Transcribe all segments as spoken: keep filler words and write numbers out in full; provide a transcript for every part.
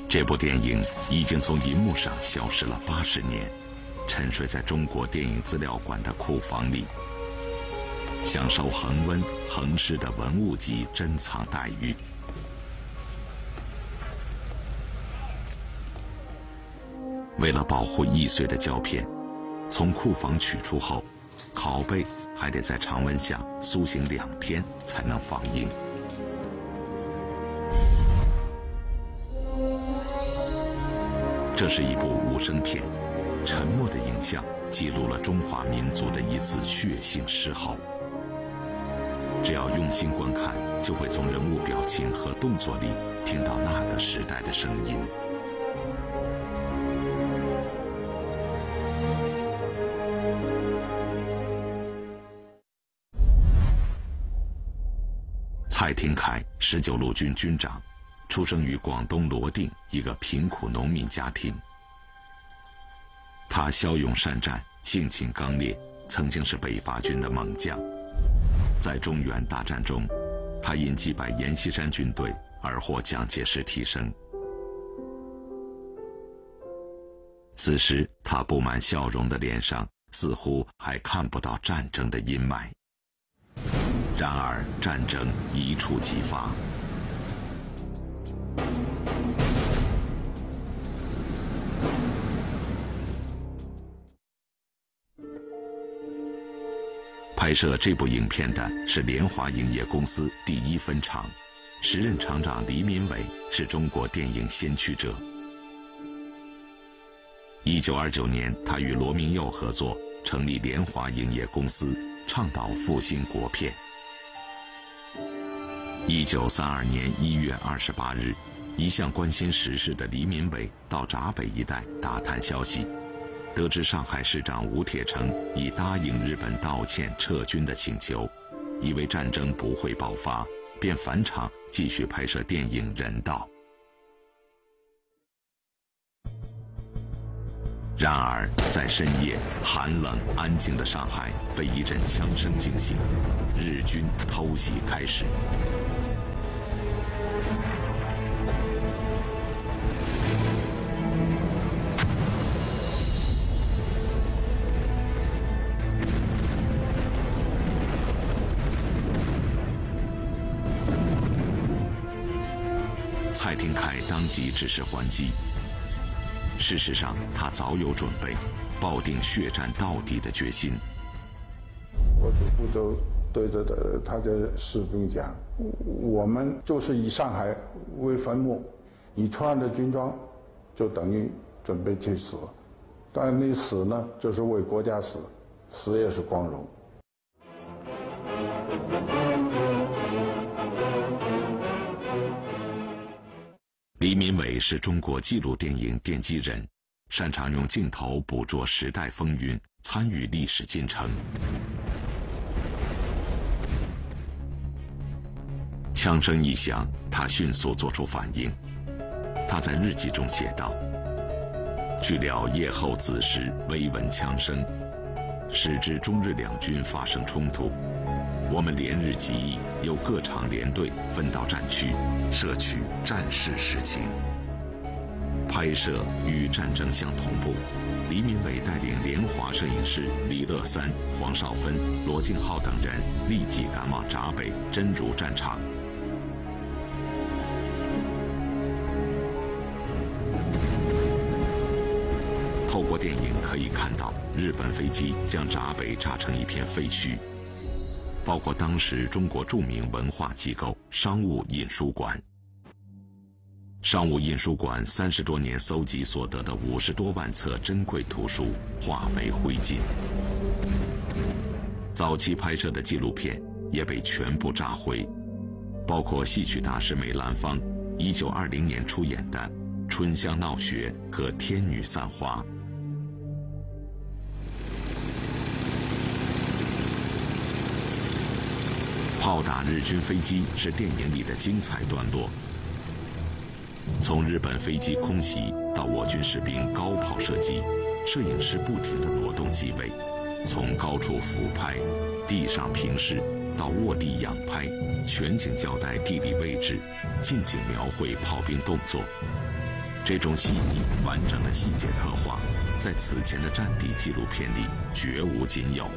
这部电影已经从银幕上消失了八十年，沉睡在中国电影资料馆的库房里，享受恒温恒湿的文物级珍藏待遇。为了保护易碎的胶片，从库房取出后，拷贝还得在常温下苏醒两天才能放映。这是一部无声片，沉默的影像记录了中华民族的一次血性狮吼。只要用心观看，就会从人物表情和动作里听到那个时代的声音。蔡廷锴，十九路军军长，出生于广东罗定一个贫苦农民家庭。他骁勇善战，性情刚烈，曾经是北伐军的猛将。在中原大战中，他因击败阎锡山军队而获蒋介石提升。此时，他布满笑容的脸上似乎还看不到战争的阴霾。然而，战争一触即发。拍摄这部影片的是联华影业公司第一分厂，时任厂长黎民伟是中国电影先驱者。一九二九年，他与罗明佑合作，成立联华影业公司，倡导复兴国片。一九三二年一月二十八日，一向关心时事的黎民伟到闸北一带打探消息，得知上海市长吴铁城已答应日本道歉撤军的请求，以为战争不会爆发，便返厂继续拍摄电影《人道》。然而，在深夜寒冷安静的上海被一阵枪声惊醒，日军偷袭开始。蔡廷锴当即指示还击。事实上，他早有准备，抱定血战到底的决心。 我指挥就对着的他的士兵讲：“我们就是以上海为坟墓，你穿的军装，就等于准备去死。但你死呢，就是为国家死，死也是光荣。” 黎民伟是中国纪录电影奠基人，擅长用镜头捕捉时代风云，参与历史进程。枪声一响，他迅速做出反应。他在日记中写道：“据了夜后子时，微闻枪声，始知中日两军发生冲突。我们连日集议，由各厂连队分到战区，摄取战事实情。拍摄与战争相同步。黎民伟带领联华摄影师李乐三、黄少芬、罗敬浩等人立即赶往闸北，真如战场。透过电影可以看到，日本飞机将闸北炸成一片废墟。包括当时中国著名文化机构商务印书馆。商务印书馆三十多年搜集所得的五十多万册珍贵图书化为灰烬。早期拍摄的纪录片也被全部炸毁，包括戏曲大师梅兰芳一九二零年出演的《春香闹雪》和《天女散花》。炮打日军飞机是电影里的精彩段落。从日本飞机空袭到我军士兵高炮射击，摄影师不停地挪动机位，从高处俯拍、地上平视到卧地仰拍，全景交代地理位置，近景描绘炮兵动作。 这种细腻完整的细节刻画，在此前的战地纪录片里绝无仅有。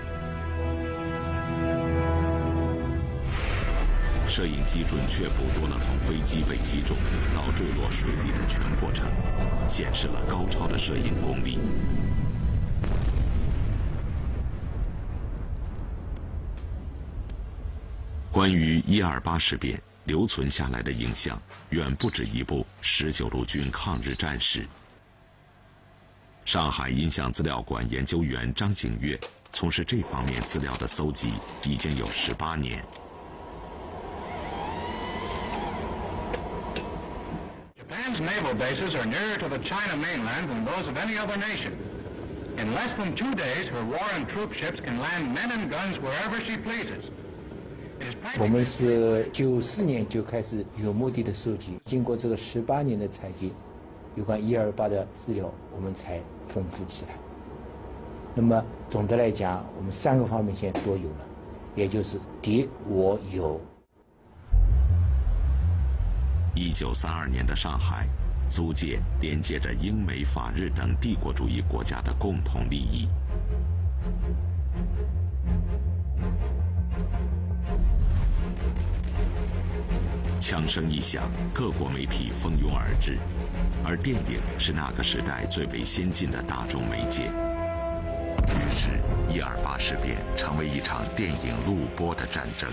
摄影机准确捕捉了从飞机被击中到坠落水里的全过程，显示了高超的摄影功力。关于一二八事变留存下来的影像，远不止一部十九路军抗日战史。上海音像资料馆研究员张景岳从事这方面资料的搜集已经有十八年。 Japan's naval bases are nearer to the China mainland than those of any other nation. In less than two days, her war and troop ships can land men and guns wherever she pleases. 我们是九四年就开始有目的的收集，经过这个十八年的采集，有关一二八的资料，我们才丰富起来。那么总的来讲，我们三个方面现在都有了，也就是敌我友。 一九三二年的上海，租界连接着英美法日等帝国主义国家的共同利益。枪声一响，各国媒体蜂拥而至，而电影是那个时代最为先进的大众媒介。于是，一二八事变成为一场电影录播的战争。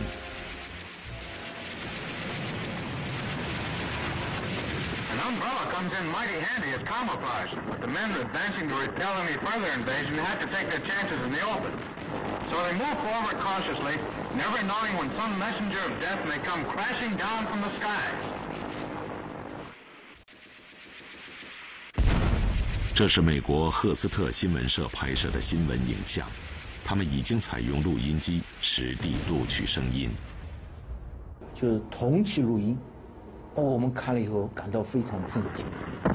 An umbrella comes in mighty handy as camouflage, but the men advancing to repel any further invasion have to take their chances in the open. So they move forward cautiously, never knowing when some messenger of death may come crashing down from the skies. 这是美国赫斯特新闻社拍摄的新闻影像，他们已经采用录音机实地录取声音。 就是同期录音，哦，我们看了以后感到非常震惊。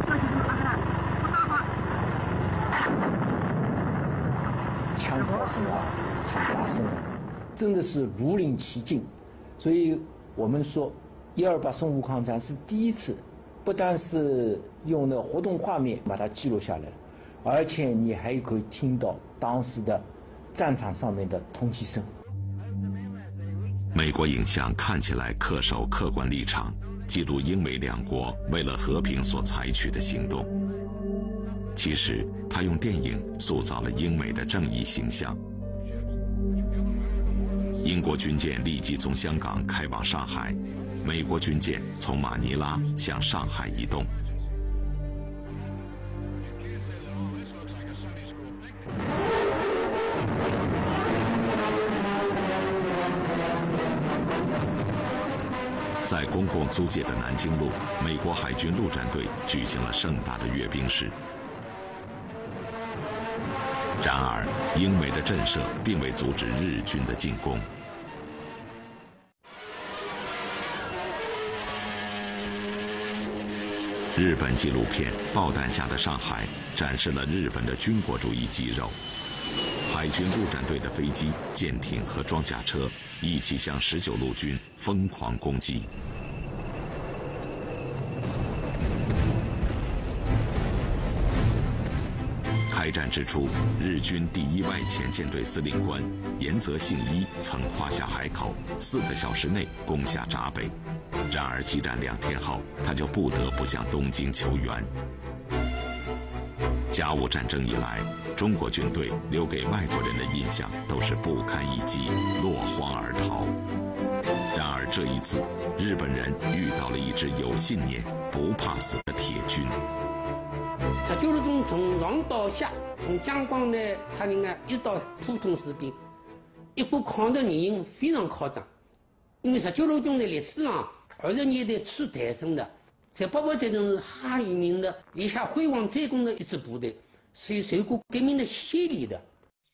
枪炮声啊，喊杀声啊，真的是如临其境。所以我们说，一二八淞沪抗战是第一次，不但是用的活动画面把它记录下来了，而且你还可以听到当时的战场上面的通气声。 美国影像看起来恪守客观立场，记录英美两国为了和平所采取的行动。其实，他用电影塑造了英美的正义形象。英国军舰立即从香港开往上海，美国军舰从马尼拉向上海移动。在公共租界的南京路，美国海军陆战队举行了盛大的阅兵式。然而，英美的震慑并未阻止日军的进攻。日本纪录片《爆弹下的上海》展示了日本的军国主义肌肉。海军陆战队的飞机、舰艇和装甲车一起向十九路军疯狂攻击。开战之初，日军第一外潜舰队司令官岩泽信一曾跨下海口，四个小时内攻下闸北。然而激战两天后，他就不得不向东京求援。甲午战争以来，中国军队留给外国人的印象都是不堪一击，落荒而逃。然而这一次，日本人遇到了一支有信念、不怕死的铁军。 十九路军从上到下，从将官的察令啊，一直到普通士兵，一股抗日热情非常夸张。因为十九路军的历史上，二十年代初诞生的，在八八战争是哈有名的立下辉煌战功的一支部队，是有受过革命的洗礼的。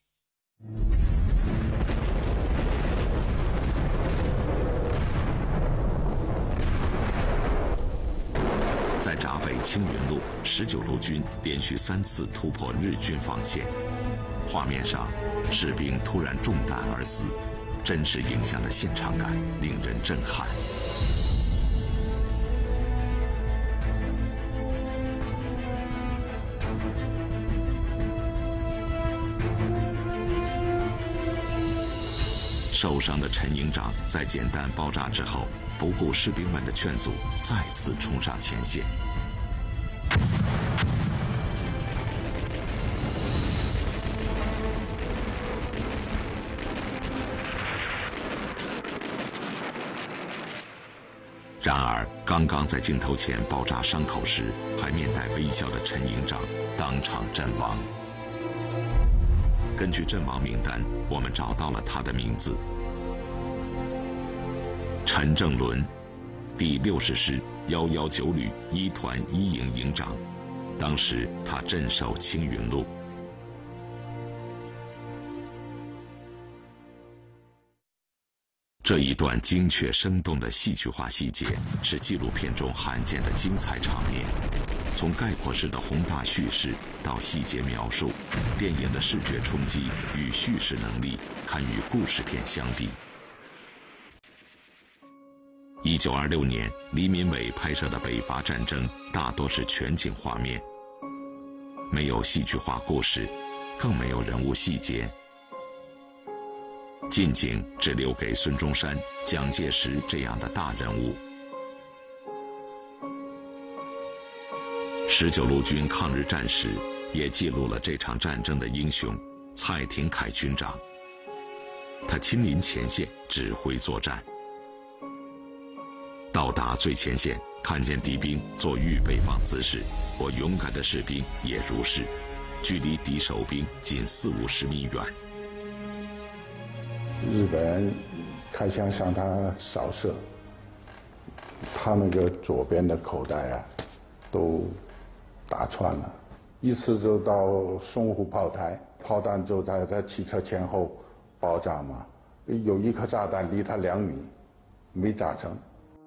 在闸北青云路，十九路军连续三次突破日军防线。画面上，士兵突然中弹而死，真实影像的现场感令人震撼。 受伤的陈营长在简弹爆炸之后，不顾士兵们的劝阻，再次冲上前线。然而，刚刚在镜头前包扎伤口时，还面带微笑的陈营长当场阵亡。根据阵亡名单，我们找到了他的名字：陈正伦，第六十师幺幺九旅一团一营营长。当时他镇守青云路。这一段精确生动的戏剧化细节，是纪录片中罕见的精彩场面。从概括式的宏大叙事到细节描述，电影的视觉冲击与叙事能力堪与故事片相比。一九二六年，黎民伟拍摄的北伐战争大多是全景画面，没有戏剧化故事，更没有人物细节。近景只留给孙中山、蒋介石这样的大人物。十九路军抗日战史也记录了这场战争的英雄蔡廷锴军长。他亲临前线指挥作战，到达最前线，看见敌兵做预备放姿势，我勇敢的士兵也如是，距离敌守兵仅四五十米远。 日本人开枪向他扫射，他那个左边的口袋啊，都打穿了，一次就到淞沪炮台，炮弹就在在汽车前后爆炸嘛，有一颗炸弹离他两米，没炸成。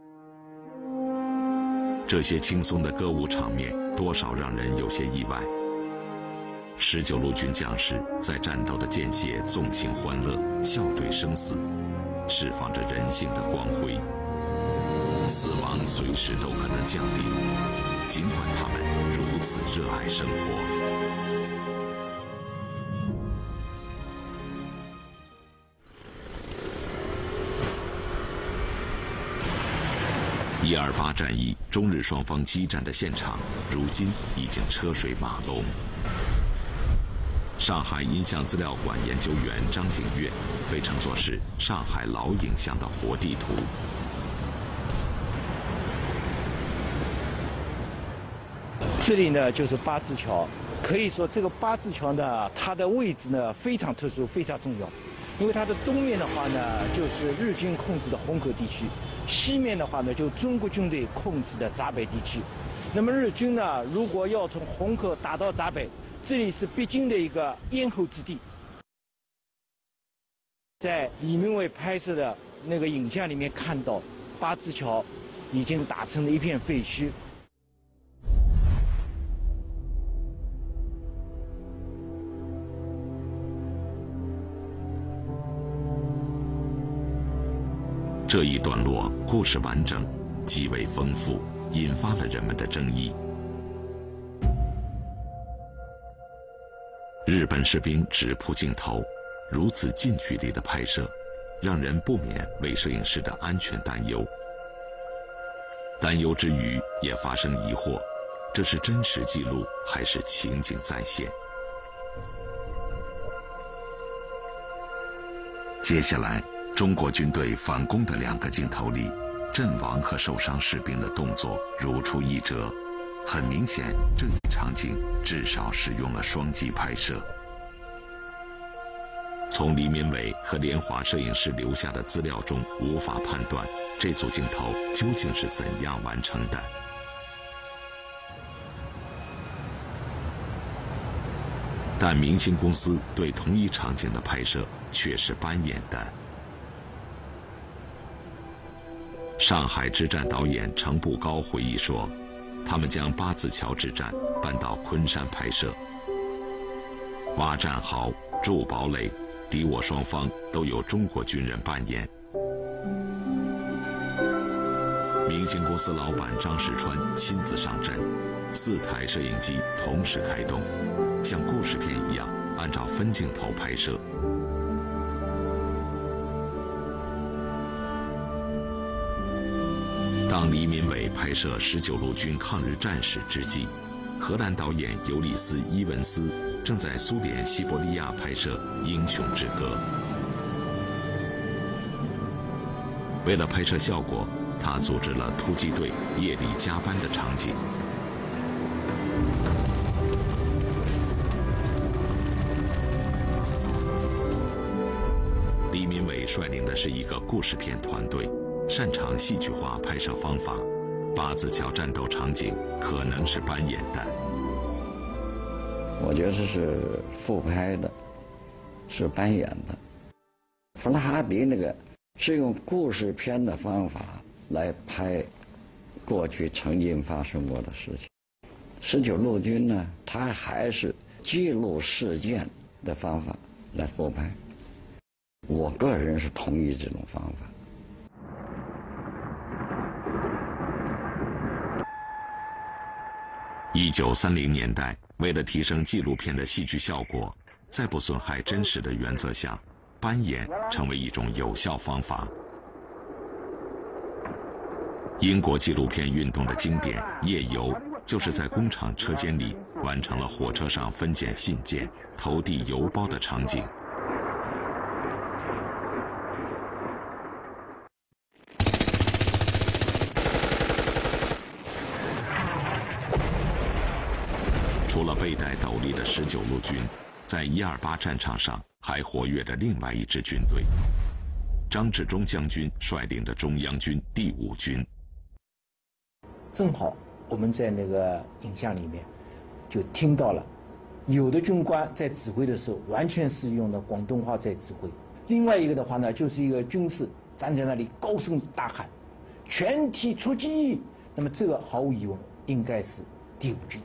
这些轻松的歌舞场面，多少让人有些意外。十九路军将士在战斗的间歇纵情欢乐，笑对生死，释放着人性的光辉。死亡随时都可能降临，尽管他们如此热爱生活。一二八战役中日双方激战的现场，如今已经车水马龙。上海音像资料馆研究员张景岳被称作是上海老影像的活地图。 这里呢就是八字桥，可以说这个八字桥呢，它的位置呢非常特殊，非常重要。因为它的东面的话呢，就是日军控制的虹口地区；西面的话呢，就中国军队控制的闸北地区。那么日军呢，如果要从虹口打到闸北，这里是必经的一个咽喉之地。在李明伟拍摄的那个影像里面看到，八字桥已经打成了一片废墟。 这一段落故事完整，极为丰富，引发了人们的争议。日本士兵直扑镜头，如此近距离的拍摄，让人不免为摄影师的安全担忧。担忧之余，也发生疑惑：这是真实记录还是情景再现？接下来，中国军队反攻的两个镜头里，阵亡和受伤士兵的动作如出一辙。很明显，这一场景至少是用了双机拍摄。从黎民伟和联华摄影师留下的资料中，无法判断这组镜头究竟是怎样完成的。但明星公司对同一场景的拍摄却是扮演的。上海之战导演程步高回忆说，他们将八字桥之战搬到昆山拍摄，挖战壕、筑堡垒，敌我双方都有中国军人扮演。明星公司老板张世川亲自上阵，四台摄影机同时开动，像故事片一样按照分镜头拍摄。 当黎民伟拍摄十九路军抗日战史之际，荷兰导演尤里斯·伊文斯正在苏联西伯利亚拍摄《英雄之歌》。为了拍摄效果，他组织了突击队夜里加班的场景。黎民伟率领的是一个故事片团队，擅长戏剧化拍摄方法。八字桥战斗场景可能是扮演的， 我觉得这是复拍的，是扮演的。弗拉哈迪那个是用故事片的方法来拍过去曾经发生过的事情。十九路军呢，他还是记录事件的方法来复拍。我个人是同意这种方法。 一九三零年代，为了提升纪录片的戏剧效果，在不损害真实的原则下，扮演成为一种有效方法。英国纪录片运动的经典《夜游》，就是在工厂车间里完成了火车上分拣信件、投递邮包的场景。除了背带斗笠的十九路军，在一二八战场上还活跃着另外一支军队，张治中将军率领的中央军第五军。 正好我们在那个影像里面就听到了，有的军官在指挥的时候完全是用的广东话在指挥，另外一个的话呢，就是一个军士站在那里高声大喊“全体出击”。那么这个毫无疑问应该是第五军。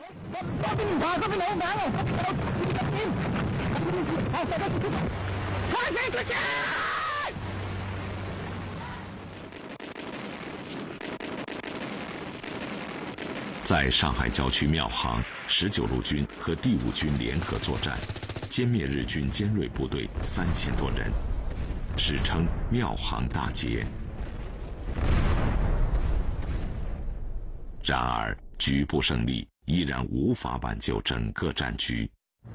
在上海郊区庙行，十九路军和第五军联合作战，歼灭日军尖锐部队三千多人，史称庙行大捷。然而，局部胜利依然无法挽救整个战局。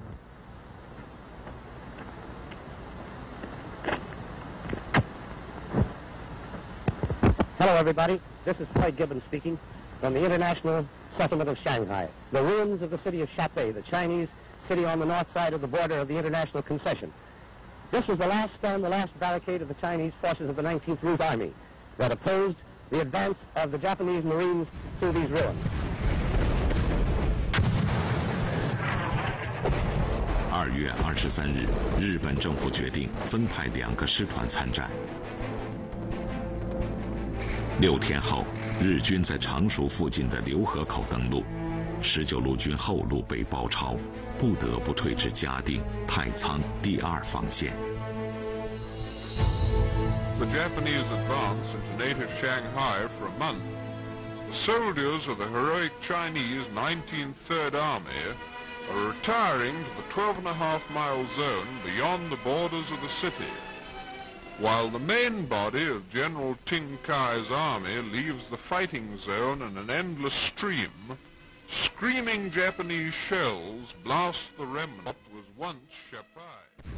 Hello, everybody. This is Floyd Gibbons speaking from the International Settlement of Shanghai, the ruins of the city of Shatei, the Chinese city on the north side of the border of the International Concession. This was the last stone, the last barricade of the Chinese forces of the nineteenth Route Army that opposed the advance of the Japanese Marines through these ruins. 二月二十三日，日本政府决定增派两个师团参战。六天后，日军在常熟附近的浏河口登陆，十九路军后路被包抄，不得不退至嘉定、太仓第二防线。 The Japanese advance into native Shanghai for a month. The soldiers of the heroic Chinese nineteenth Third Army are retiring to the twelve and a half mile zone beyond the borders of the city, while the main body of General Ting Kai's army leaves the fighting zone in an endless stream. Screaming Japanese shells blast the remnant of what was once Shapai.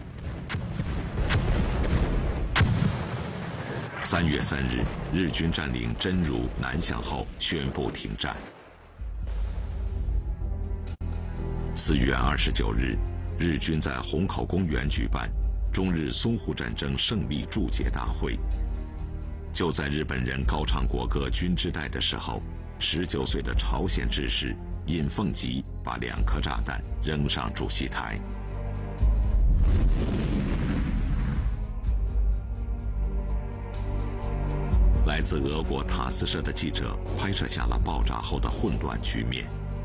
三月三日，日军占领真如、南翔后宣布停战。四月二十九日，日军在虹口公园举办中日淞沪战争胜利祝捷大会。就在日本人高唱国歌军之代的时候，十九岁的朝鲜志士尹奉吉把两颗炸弹扔上主席台。来自俄国塔斯社的记者拍摄下了爆炸后的混乱局面。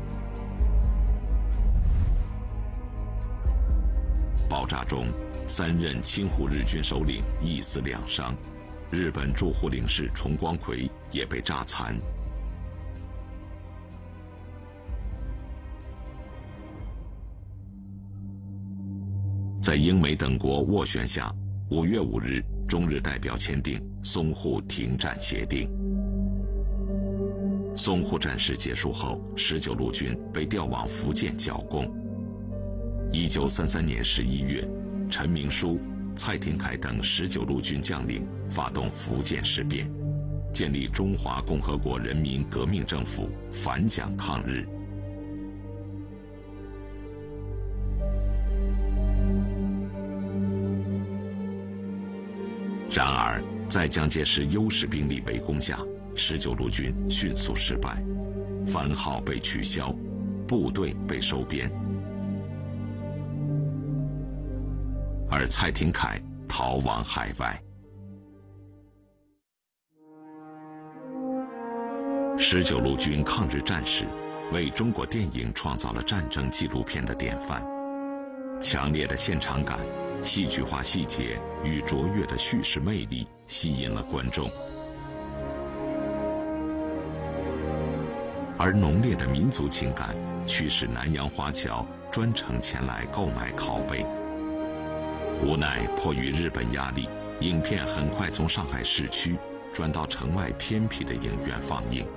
爆炸中，三任亲沪日军首领一死两伤，日本驻沪领事重光葵也被炸残。在英美等国斡旋下，五月五日，中日代表签订淞沪停战协定。 淞沪战事结束后，十九路军被调往福建剿共。一九三三年十一月，陈明书、蔡廷锴等十九路军将领发动福建事变，建立中华共和国人民革命政府，反蒋抗日。然而，在蒋介石优势兵力围攻下，十九路军迅速失败，番号被取消，部队被收编，而蔡廷锴逃往海外。十九路军抗日战士为中国电影创造了战争纪录片的典范，强烈的现场感、戏剧化细节与卓越的叙事魅力吸引了观众，而浓烈的民族情感驱使南洋华侨专程前来购买拷贝。无奈迫于日本压力，影片很快从上海市区转到城外偏僻的影院放映。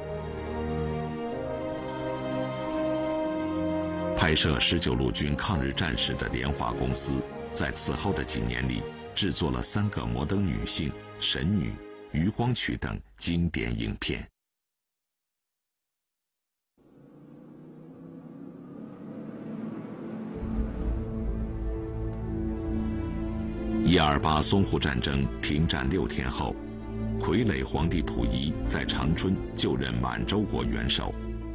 拍摄十九路军抗日战士的联华公司，在此后的几年里，制作了三个摩登女性、神女、余光曲等经典影片。一二八淞沪战争停战六天后，傀儡皇帝溥仪在长春就任满洲国元首，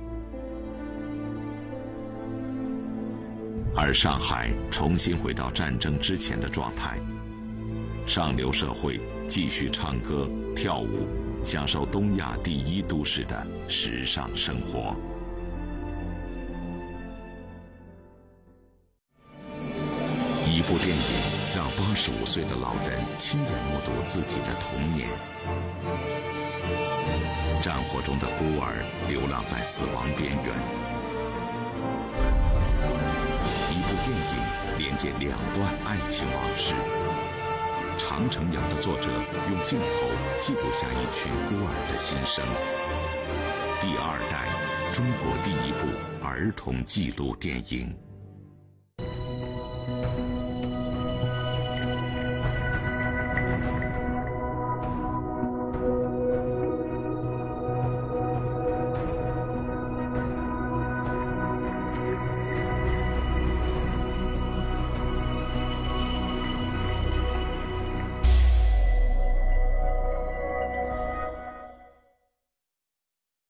而上海重新回到战争之前的状态，上流社会继续唱歌跳舞，享受东亚第一都市的时尚生活。一部电影让八十五岁的老人亲眼目睹自己的童年。战火中的孤儿流浪在死亡边缘。一部电影连接两段爱情往事。《长城谣》的作者用镜头记录下一群孤儿的心声。第二代，中国第一部儿童纪录电影。